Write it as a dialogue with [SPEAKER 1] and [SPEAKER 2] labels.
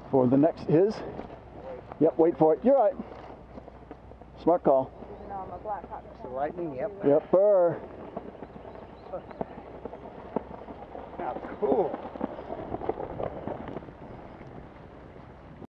[SPEAKER 1] For the next, his? Yep, wait for it. You're right. Smart call.
[SPEAKER 2] The lightning, yep.
[SPEAKER 1] Yep,
[SPEAKER 2] Cool.